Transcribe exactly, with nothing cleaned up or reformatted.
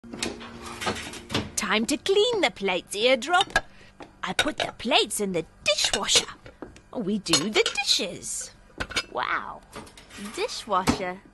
Time to clean the plates, Eardrop. I put the plates in the dishwasher. We do the dishes. Wow, dishwasher.